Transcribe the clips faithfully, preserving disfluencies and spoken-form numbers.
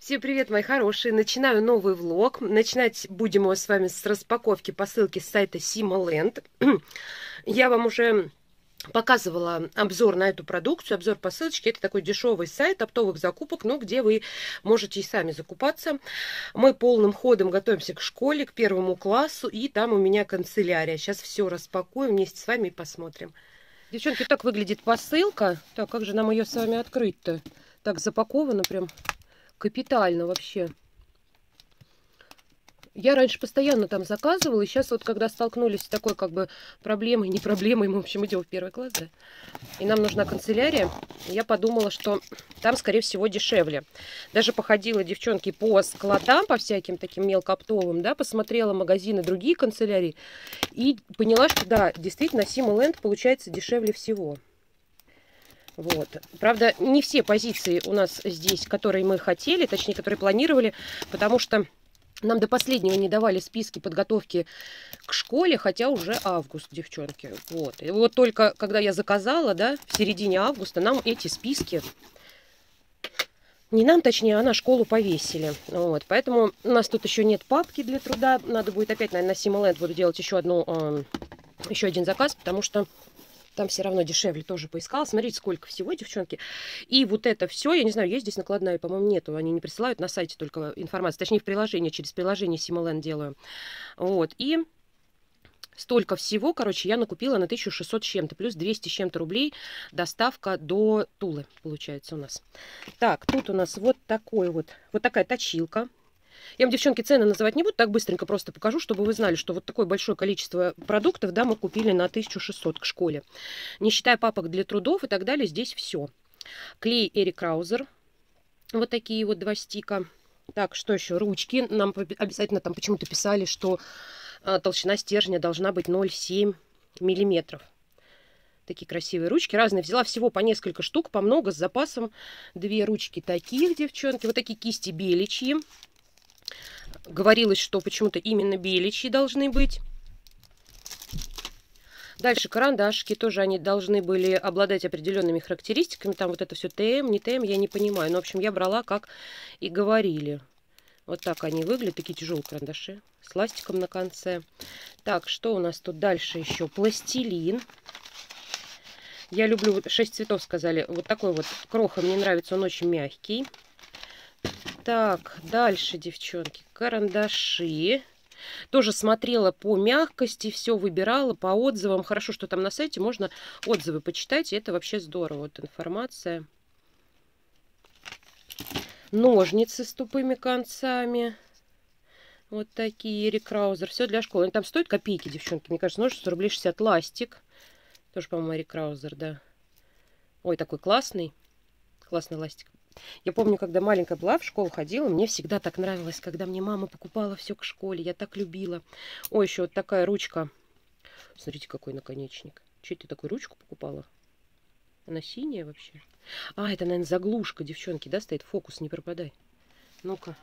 Всем привет, мои хорошие! Начинаю новый влог. Начинать будем его с вами с распаковки посылки с сайта Симоленд. Я вам уже показывала обзор на эту продукцию, обзор посылочки. Это такой дешевый сайт оптовых закупок, но где вы можете и сами закупаться. Мы полным ходом готовимся к школе, к первому классу, и там у меня канцелярия. Сейчас все распакуем вместе с вами и посмотрим. Девчонки, так выглядит посылка. Так, как же нам ее с вами открыть-то? Так запаковано прям капитально вообще. Я раньше постоянно там заказывала, и сейчас вот когда столкнулись с такой как бы проблемой, не проблемой, мы в общем идем в первый класс, да, и нам нужна канцелярия, я подумала, что там, скорее всего, дешевле. Даже походила, девчонки, по складам, по всяким таким мелкооптовым, да, посмотрела магазины, другие канцелярии, и поняла, что да, действительно, Симоленд получается дешевле всего. Вот. Правда, не все позиции у нас здесь, которые мы хотели, точнее, которые планировали, потому что нам до последнего не давали списки подготовки к школе, хотя уже август, девчонки. Вот. И вот только когда я заказала, да, в середине августа, нам эти списки, не нам, точнее, а на школу повесили. Вот. Поэтому у нас тут еще нет папки для труда. Надо будет опять, наверное, на Симоленд буду делать еще, одну, э, еще один заказ, потому что там все равно дешевле, тоже поискала. Смотрите, сколько всего, девчонки. И вот это все, я не знаю, есть здесь накладная, по-моему, нету. Они не присылают на сайте только информацию. Точнее, в приложении, через приложение Симоленд делаю. Вот. И столько всего, короче, я накупила на тысячу шестьсот с чем-то. Плюс двести с чем-то рублей доставка до Тулы, получается, у нас. Так, тут у нас вот такой вот, вот такая точилка. Я вам, девчонки, цены называть не буду, так быстренько просто покажу, чтобы вы знали, что вот такое большое количество продуктов, да, мы купили на тысячу шестьсот к школе. Не считая папок для трудов и так далее, здесь все. Клей Эрик Краузер, вот такие вот два стика. Так, что еще? Ручки. Нам обязательно там почему-то писали, что а, толщина стержня должна быть ноль целых семь миллиметров. Такие красивые ручки, разные. Взяла всего по несколько штук, по много, с запасом. Две ручки таких, девчонки. Вот такие кисти беличьи. Говорилось, что почему-то именно беличьи должны быть. Дальше карандашики. Тоже они должны были обладать определенными характеристиками. Там вот это все ТМ, не ТМ, я не понимаю. Но, в общем, я брала, как и говорили. Вот так они выглядят. Такие тяжелые карандаши. С ластиком на конце. Так, что у нас тут дальше еще? Пластилин. Я люблю, шесть цветов сказали. Вот такой вот кроха мне нравится. Он очень мягкий. Так, дальше, девчонки, карандаши. Тоже смотрела по мягкости, все выбирала по отзывам. Хорошо, что там на сайте можно отзывы почитать, и это вообще здорово. Вот информация. Ножницы с тупыми концами. Вот такие, Эрик Краузер. Все для школы. Они там стоят копейки, девчонки. Мне кажется, ножницы рублей шестьдесят. Ластик. Тоже, по-моему, Эрик Краузер, да. Ой, такой классный. Классный ластик. Я помню, когда маленькая была, в школу ходила, мне всегда так нравилось, когда мне мама покупала все к школе. Я так любила. Ой, еще вот такая ручка. Смотрите, какой наконечник. Че ты такую ручку покупала? Она синяя вообще? А, это, наверное, заглушка, девчонки, да, стоит? Фокус, не пропадай. Ну-ка.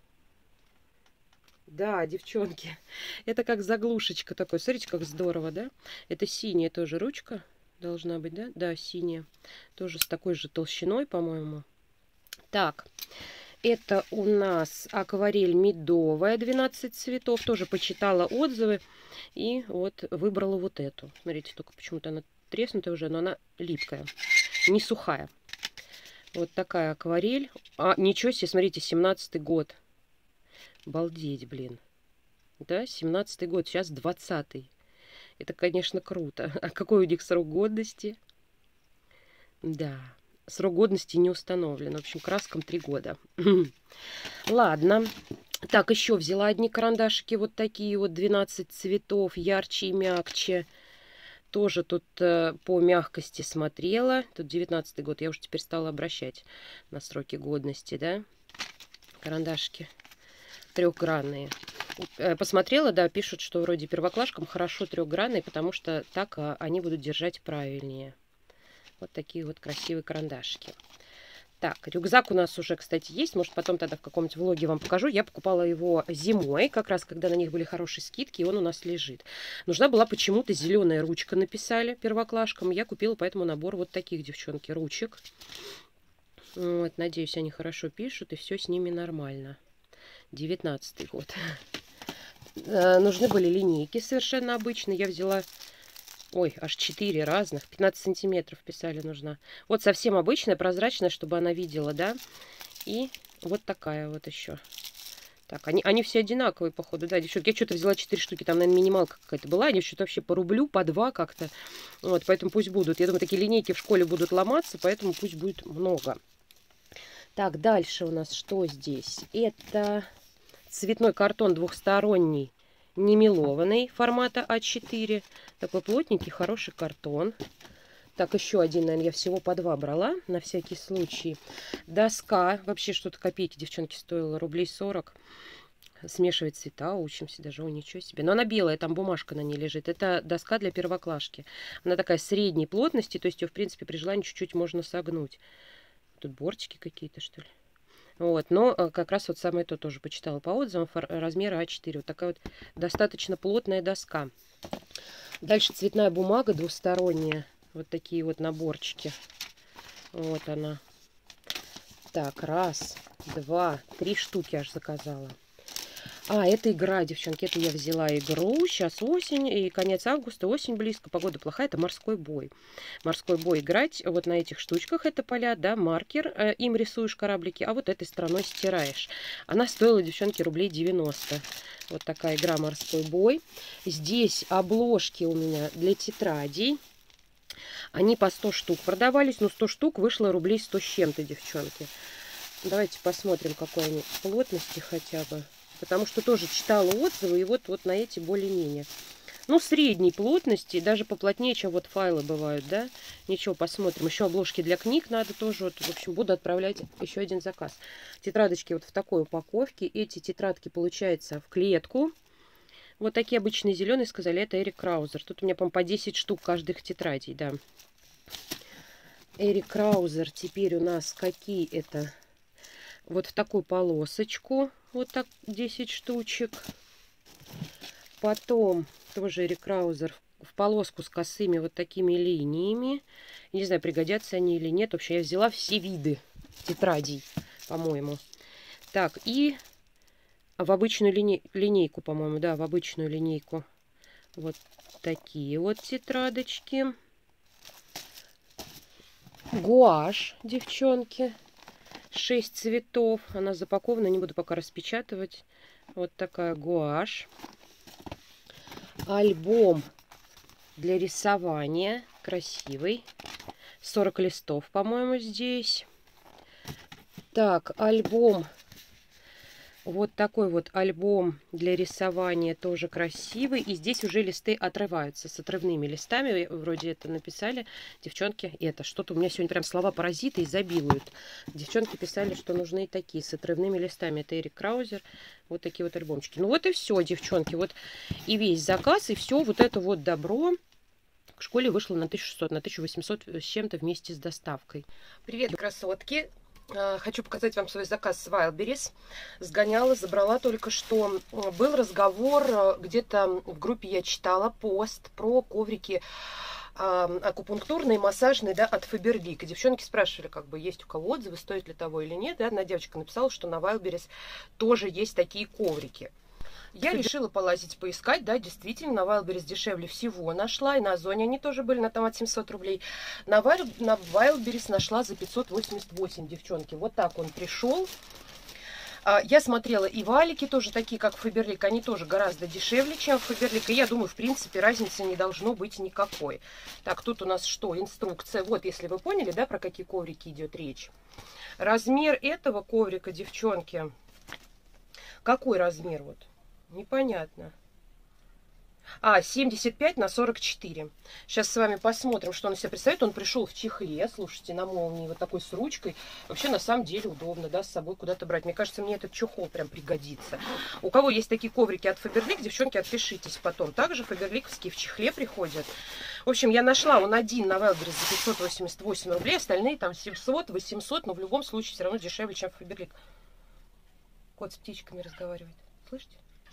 Да, девчонки. Это как заглушечка такой. Смотрите, как здорово, да? Это синяя тоже ручка. Должна быть, да? Да, синяя. Тоже с такой же толщиной, по-моему. Так, это у нас акварель медовая, двенадцать цветов. Тоже почитала отзывы и вот выбрала вот эту. Смотрите, только почему-то она треснутая уже, но она липкая, не сухая. Вот такая акварель. А, ничего себе, смотрите, семнадцатый год. Обалдеть, блин. Да, семнадцатый год, сейчас двадцатый. Это, конечно, круто. А какой у них срок годности? Да. Срок годности не установлен. В общем, краскам три года. Ладно. Так, еще взяла одни карандашики. Вот такие вот двенадцать цветов. Ярче и мягче. Тоже тут э, по мягкости смотрела. Тут девятнадцатый год. Я уже теперь стала обращать на сроки годности, да? Карандашики трехгранные. Посмотрела, да, пишут, что вроде первоклашкам хорошо трехгранные, потому что так а, они будут держать правильнее. Вот такие вот красивые карандашики. Так, рюкзак у нас уже, кстати, есть. Может, потом тогда в каком-нибудь влоге вам покажу. Я покупала его зимой, как раз когда на них были хорошие скидки, и он у нас лежит. Нужна была почему-то зеленая ручка, написали первоклашкам. Я купила поэтому набор вот таких, девчонки, ручек. Вот, надеюсь, они хорошо пишут, и все с ними нормально. девятнадцатый год. Нужны были линейки совершенно обычные. Я взяла, ой, аж четыре разных. пятнадцать сантиметров писали нужна. Вот совсем обычная, прозрачная, чтобы она видела, да. И вот такая вот еще. Так, они, они все одинаковые, походу, да, девчонки. Я что-то взяла четыре штуки, там, наверное, минималка какая-то была. Они что-то вообще по рублю, по два как-то. Вот, поэтому пусть будут. Я думаю, такие линейки в школе будут ломаться, поэтому пусть будет много. Так, дальше у нас что здесь? Это цветной картон двухсторонний, не мелованный, формата а четыре. Такой плотненький, хороший картон. Так, еще один, наверное, я всего по два брала, на всякий случай. Доска, вообще что-то копейки, девчонки, стоила, рублей сорок. Смешивать цвета, учимся даже, о, ничего себе. Но она белая, там бумажка на ней лежит. Это доска для первоклашки. Она такая средней плотности, то есть ее, в принципе, при желании чуть-чуть можно согнуть. Тут бортики какие-то, что ли. Вот, но как раз вот самое то тоже почитала по отзывам, размера а четыре. Вот такая вот достаточно плотная доска. Дальше цветная бумага двусторонняя. Вот такие вот наборчики. Вот она. Так, раз, два, три штуки аж заказала. А, это игра, девчонки. Это я взяла игру. Сейчас осень и конец августа. Осень близко. Погода плохая. Это морской бой. Морской бой играть. Вот на этих штучках это поля, да, маркер. Э, им рисуешь кораблики, а вот этой стороной стираешь. Она стоила, девчонки, рублей девяносто. Вот такая игра морской бой. Здесь обложки у меня для тетрадей. Они по сто штук продавались. Но сто штук вышло рублей сто с чем-то, девчонки. Давайте посмотрим, какой они плотности хотя бы. Потому что тоже читала отзывы, и вот, вот на эти более-менее. Ну, средней плотности, даже поплотнее, чем вот файлы бывают, да. Ничего, посмотрим. Еще обложки для книг надо тоже. Вот, в общем, буду отправлять еще один заказ. Тетрадочки вот в такой упаковке. Эти тетрадки, получается, в клетку. Вот такие обычные зеленые, сказали, это Эрик Краузер. Тут у меня, по-моему, по десять штук каждых тетрадей, да. Эрик Краузер теперь у нас какие это? Вот в такую полосочку. Вот так десять штучек. Потом тоже Эрик Краузер в полоску с косыми вот такими линиями. Не знаю, пригодятся они или нет. Вообще, я взяла все виды тетрадей, по-моему. Так, и в обычную линей... линейку, по-моему, да, в обычную линейку. Вот такие вот тетрадочки. Гуашь, девчонки. шесть цветов. Она запакована, не буду пока распечатывать. Вот такая гуашь. Альбом для рисования. Красивый. сорок листов, по-моему, здесь. Так, альбом. Вот такой вот альбом для рисования, тоже красивый. И здесь уже листы отрываются с отрывными листами. Вроде это написали девчонки. Это что-то у меня сегодня прям слова паразиты изобилуют. Девчонки писали, что нужны такие с отрывными листами. Это Эрик Краузер. Вот такие вот альбомчики. Ну вот и все, девчонки. Вот и весь заказ, и все вот это вот добро к школе вышло на тысячу шестьсот, на тысячу восемьсот с чем-то вместе с доставкой. Привет, красотки! Хочу показать вам свой заказ с Wildberries. Сгоняла, забрала только что. Был разговор, где-то в группе я читала пост про коврики э, акупунктурные, массажные, да, от Faberlic. И девчонки спрашивали, как бы, есть у кого отзывы, стоит ли того или нет. Да? Одна девочка написала, что на Wildberries тоже есть такие коврики. Я решила полазить, поискать, да, действительно, на Wildberries дешевле всего нашла, и на Озоне они тоже были, на там от семьсот рублей. На, Wild, на Wildberries нашла за пятьсот восемьдесят восемь, девчонки, вот так он пришел. Я смотрела и валики тоже такие, как Faberlic, они тоже гораздо дешевле, чем Faberlic, и я думаю, в принципе, разницы не должно быть никакой. Так, тут у нас что, инструкция, вот, если вы поняли, да, про какие коврики идет речь. Размер этого коврика, девчонки, какой размер, вот? Непонятно. А, семьдесят пять на сорок четыре. Сейчас с вами посмотрим, что он из себя представляет. Он пришел в чехле, слушайте, на молнии, вот такой с ручкой. Вообще, на самом деле, удобно, да, с собой куда-то брать. Мне кажется, мне этот чехол прям пригодится. У кого есть такие коврики от Faberlic, девчонки, отпишитесь потом. Также фаберликовские в чехле приходят. В общем, я нашла он один на Wildberries за пятьсот восемьдесят восемь рублей. Остальные там семьсот, восемьсот, но в любом случае все равно дешевле, чем Faberlic. Кот с птичками разговаривает. Слышите?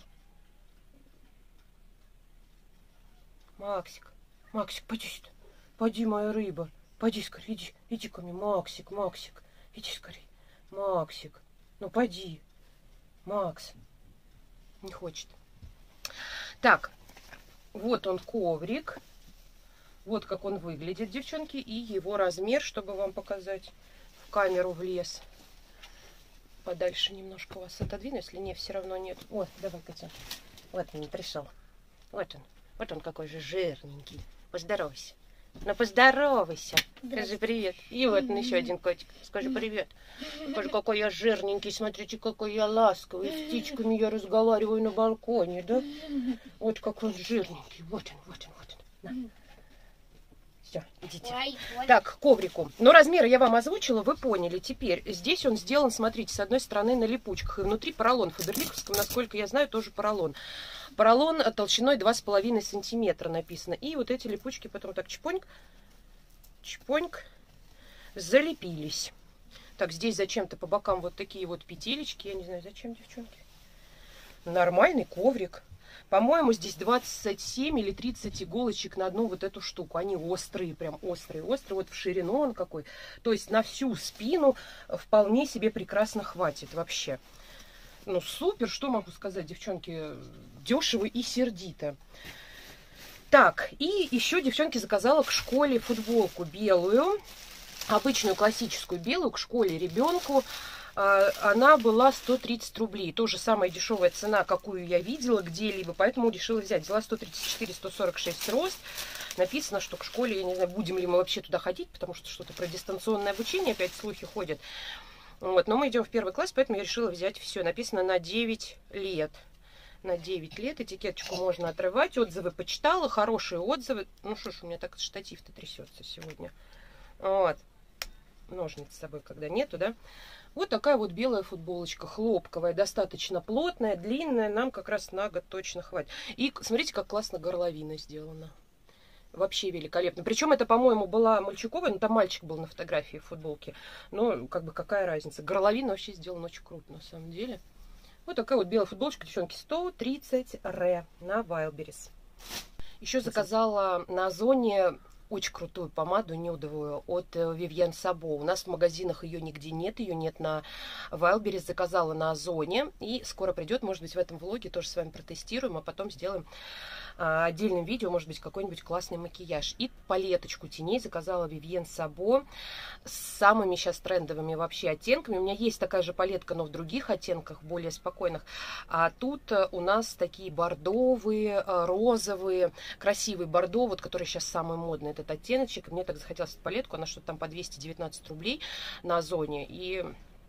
Максик, Максик, поди сюда. Поди, моя рыба. Поди, скорее, иди, иди ко мне, Максик, Максик. Иди скорее. Максик, ну поди. Макс. Не хочет. Так, вот он коврик. Вот как он выглядит, девчонки. И его размер, чтобы вам показать. В камеру влез. Подальше немножко вас отодвину, если не, все равно нет. Вот, давай, Катя. Вот он пришел. Вот он. Вот он какой же жирненький. Поздоровайся. Ну, поздоровайся. Скажи привет. И вот он, еще один котик. Скажи привет. Скажи, какой я жирненький. Смотрите, какой я ласковый. С птичками я разговариваю на балконе, да? Вот какой он жирненький. Вот он, вот он, вот он. На. Все, идите. Ой, ой. Так, к коврику. Но размеры я вам озвучила, вы поняли. Теперь здесь он сделан, смотрите, с одной стороны на липучках. И внутри поролон. В Фаберликовском, насколько я знаю, тоже поролон. Поролон толщиной два с половиной сантиметра написано. И вот эти липучки потом так чпоньк, чпоньк, залепились. Так, здесь зачем-то по бокам вот такие вот петелечки. Я не знаю, зачем, девчонки. Нормальный коврик. По-моему, здесь двадцать семь или тридцать иголочек на одну вот эту штуку. Они острые, прям острые, острые. Вот в ширину он какой. То есть на всю спину вполне себе прекрасно хватит вообще. Ну, супер, что могу сказать, девчонки, дешево и сердито. Так, и еще, девчонки, заказала к школе футболку белую, обычную классическую белую, к школе ребенку. Она была сто тридцать рублей. Тоже самая дешевая цена, какую я видела где-либо, поэтому решила взять. Взяла сто тридцать четыре — сто сорок шесть рост. Написано, что к школе, я не знаю, будем ли мы вообще туда ходить, потому что что-то про дистанционное обучение, опять слухи ходят. Вот, но мы идем в первый класс, поэтому я решила взять все. Написано на девять лет. На девять лет. Этикеточку можно отрывать. Отзывы почитала. Хорошие отзывы. Ну что ж, у меня так штатив-то трясется сегодня. Вот. Ножниц с собой, когда нету, да? Вот такая вот белая футболочка. Хлопковая. Достаточно плотная, длинная. Нам как раз на год точно хватит. И смотрите, как классно горловина сделана. Вообще великолепно. Причем это, по-моему, была мальчуковая, но там мальчик был на фотографии в футболке. Но, как бы, какая разница. Горловина вообще сделана очень круто, на самом деле. Вот такая вот белая футболочка, девчонки, сто тридцать ре на Wildberries. Еще заказала на Озоне очень крутую помаду нюдовую от Vivienne Sabo. У нас в магазинах ее нигде нет, ее нет на Wildberries. Заказала на Озоне и скоро придет, может быть, в этом влоге тоже с вами протестируем, а потом сделаем а, отдельным видео, может быть, какой-нибудь классный макияж. И палеточку теней заказала Vivienne Sabo с самыми сейчас трендовыми вообще оттенками. У меня есть такая же палетка, но в других оттенках, более спокойных. А тут у нас такие бордовые, розовые, красивый бордо, вот который сейчас самый модный, этот оттеночек. Мне так захотелось эту палетку, она что-то там по двести девятнадцать рублей на Озоне. И,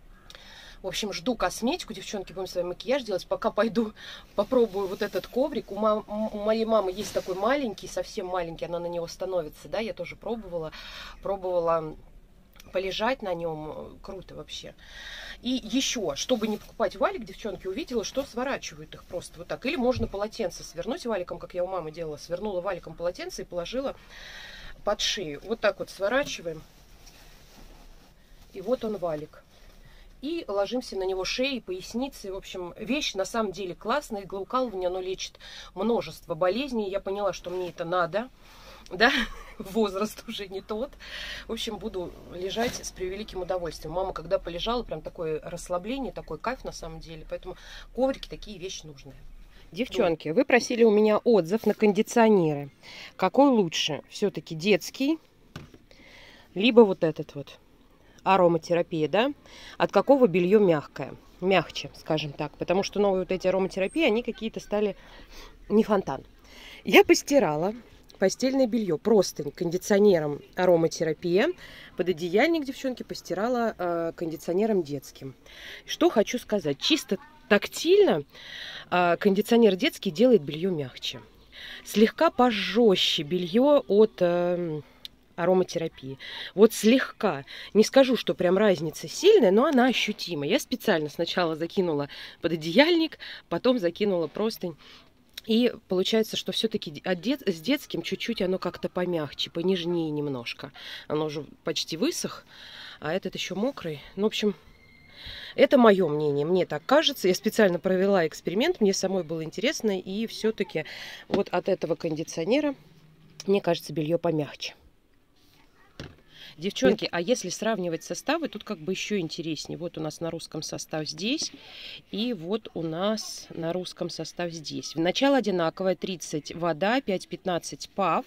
в общем, жду косметику, девчонки, будем с вами макияж делать. Пока пойду попробую вот этот коврик. У, мам, у моей мамы есть такой маленький, совсем маленький, она на него становится, да, я тоже пробовала, пробовала полежать на нем, круто вообще. И еще, чтобы не покупать валик, девчонки, увидела, что сворачивают их просто вот так. Или можно полотенце свернуть валиком, как я у мамы делала, свернула валиком полотенце и положила под шею. Вот так вот сворачиваем. И вот он валик. И ложимся на него шеей, поясницей. В общем, вещь на самом деле классная. Иглоукалывание, оно лечит множество болезней. Я поняла, что мне это надо. Да, возраст уже не тот. В общем, буду лежать с превеликим удовольствием. Мама, когда полежала, прям такое расслабление, такой кайф на самом деле. Поэтому коврики такие вещи нужные. Девчонки, вы просили у меня отзыв на кондиционеры. Какой лучше? Все-таки детский, либо вот этот вот. Ароматерапия, да? От какого белье мягкое? Мягче, скажем так. Потому что новые вот эти ароматерапии, они какие-то стали не фонтан. Я постирала постельное белье простынь кондиционером ароматерапия. Пододеяльник, девчонки, постирала э, кондиционером детским. Что хочу сказать. Чисто тактильно э, кондиционер детский делает белье мягче. Слегка пожестче белье от э, ароматерапии. Вот слегка. Не скажу, что прям разница сильная, но она ощутима. Я специально сначала закинула пододеяльник, потом закинула простынь. И получается, что все-таки с детским чуть-чуть оно как-то помягче, понежнее немножко. Оно уже почти высох, а этот еще мокрый. Ну, в общем, это мое мнение. Мне так кажется. Я специально провела эксперимент, мне самой было интересно. И все-таки вот от этого кондиционера, мне кажется, белье помягче. Девчонки, а если сравнивать составы, тут как бы еще интереснее. Вот у нас на русском состав здесь, и вот у нас на русском состав здесь. Начало одинаковое, тридцать вода, пять-пятнадцать пав.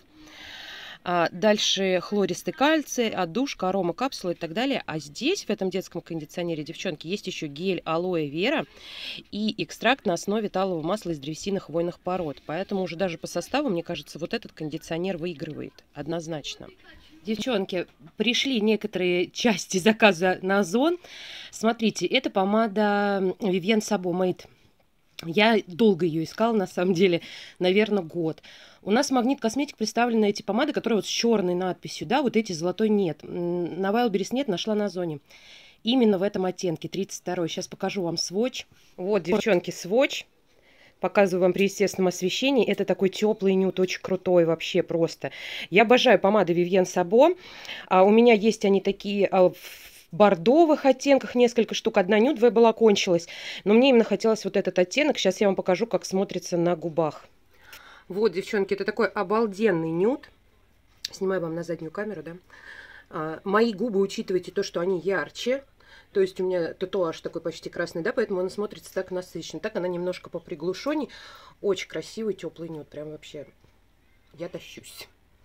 А дальше хлористый кальций, отдушка, арома, капсула и так далее. А здесь, в этом детском кондиционере, девчонки, есть еще гель алоэ вера и экстракт на основе талового масла из древесины хвойных пород. Поэтому уже даже по составу, мне кажется, вот этот кондиционер выигрывает однозначно. Девчонки, пришли некоторые части заказа на Озон. Смотрите, это помада Vivienne Sabo Made. Я долго ее искала, на самом деле, наверное, год. У нас в Магнит Косметик представлены эти помады, которые вот с черной надписью, да, вот эти золотой нет. На Wildberries нет, нашла на Озоне. Именно в этом оттенке, тридцать второй. Сейчас покажу вам сводч. Вот, девчонки, сводч. Показываю вам при естественном освещении. Это такой теплый нюд, очень крутой вообще просто. Я обожаю помады Vivienne Sabo. А у меня есть они такие а, в бордовых оттенках, несколько штук. Одна нюдовая была, кончилась. Но мне именно хотелось вот этот оттенок. Сейчас я вам покажу, как смотрится на губах. Вот, девчонки, это такой обалденный нюд. Снимаю вам на заднюю камеру, да. А, мои губы, учитывайте то, что они ярче. То есть у меня татуаж такой почти красный, да, поэтому он смотрится так насыщенно. Так она немножко поприглушенней. Очень красивый, теплый нюд. Прям вообще я тащусь.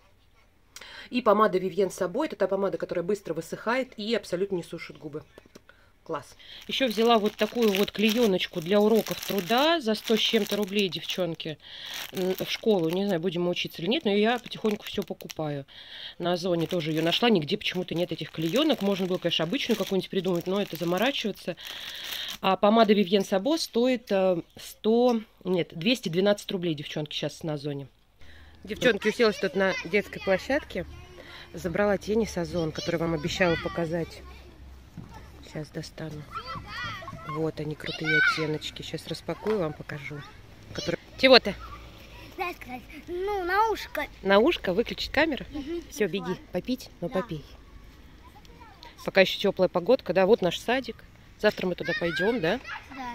И помада Vivienne Sabo. Это та помада, которая быстро высыхает и абсолютно не сушит губы. Класс. Еще взяла вот такую вот клееночку для уроков труда за сто с чем-то рублей, девчонки, в школу. Не знаю, будем мы учиться или нет, но я потихоньку все покупаю. На Озоне тоже ее нашла, нигде почему-то нет этих клеенок. Можно было, конечно, обычную какую-нибудь придумать, но это заморачиваться. А помада Vivienne Sabo стоит сто, нет, двести двенадцать рублей, девчонки, сейчас на Озоне. Девчонки, уселась тут на детской площадке, забрала тени с Озон, которые вам обещала показать. Сейчас достану. Вот они, крутые оттеночки. Сейчас распакую, вам покажу. Которые... Чего-то? Ну, на ушко. На ушко? Выключить камеру? Угу. Все, беги. Попить? Ну, да. Попей. Пока еще теплая погодка, да? Вот наш садик. Завтра мы туда пойдем, да? Да.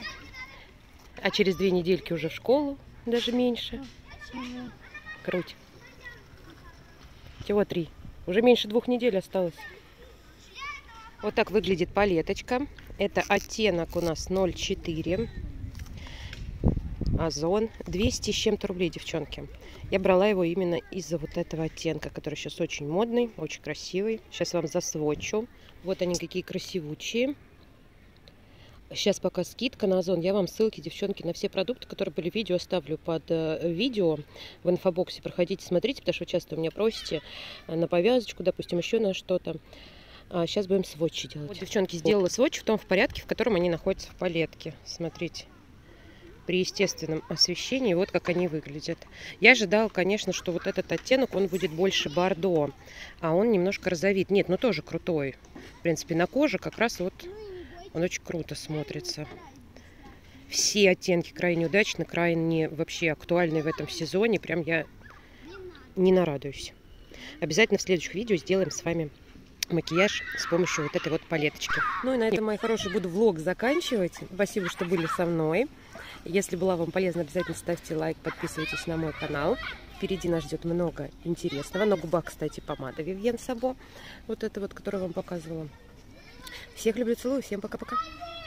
А через две недельки уже в школу, даже меньше. Угу. Круть. Чего три? Уже меньше двух недель осталось. Вот так выглядит палеточка. Это оттенок у нас ноль четыре. Озон. двести с чем-то рублей, девчонки. Я брала его именно из-за вот этого оттенка, который сейчас очень модный, очень красивый. Сейчас вам засвочу. Вот они какие красивучие. Сейчас пока скидка на Озон. Я вам ссылки, девчонки, на все продукты, которые были в видео, оставлю под э, видео в инфобоксе. Проходите, смотрите, потому что вы часто у меня просите на повязочку, допустим, еще на что-то. А сейчас будем сводчи делать. Вот, девчонки, сделала сводч в том в порядке, в котором они находятся в палетке. Смотрите. При естественном освещении вот как они выглядят. Я ожидала, конечно, что вот этот оттенок, он будет больше бордо. А он немножко розовит. Нет, ну тоже крутой. В принципе, на коже как раз вот он очень круто смотрится. Все оттенки крайне удачны, крайне вообще актуальны в этом сезоне. Прям я не нарадуюсь. Обязательно в следующих видео сделаем с вами макияж с помощью вот этой вот палеточки. Ну и на этом, мои хорошие, буду влог заканчивать. Спасибо, что были со мной. Если была вам полезна, обязательно ставьте лайк, подписывайтесь на мой канал. Впереди нас ждет много интересного. На губах, кстати, помада Vivienne Sabo. Вот это вот, которую вам показывала. Всех люблю, целую. Всем пока-пока.